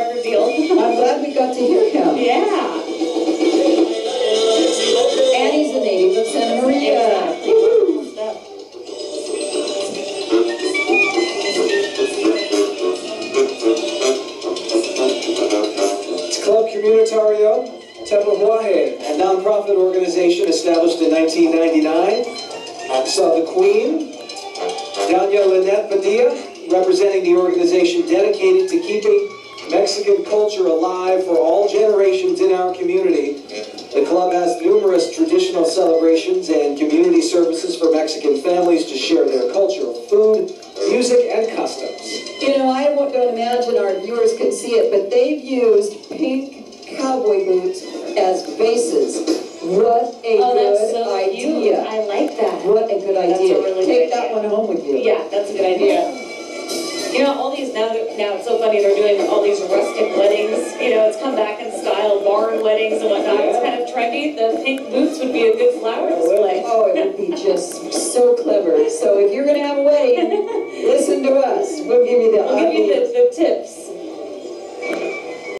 record deal. I'm glad we got to hear him. Yeah. Annie's a native of Santa Maria. It's Club Comunitario Tepehuaje, a nonprofit organization established in 1999. Saw the Queen, Doña Lynette Padilla, representing the organization dedicated to keeping Mexican culture alive for all generations in our community. The club has numerous traditional celebrations and community services for Mexican families to share their cultural food, music, and customs. You know, I don't imagine our viewers can see it, but they've used pink cowboy boots as bases. What a good idea. Cute. I like that. What a good That's idea. a really Take good that idea. one home with you. Yeah, that's a good idea. You know, all these, now it's so funny, they're doing all these rustic weddings. You know, it's come back in style, barn weddings and whatnot. It's kind of trendy. The pink boots would be a good flower display. Oh, it would be just so clever. So if you're going to have a wedding, listen to us. We'll give you the We'll give you the tips.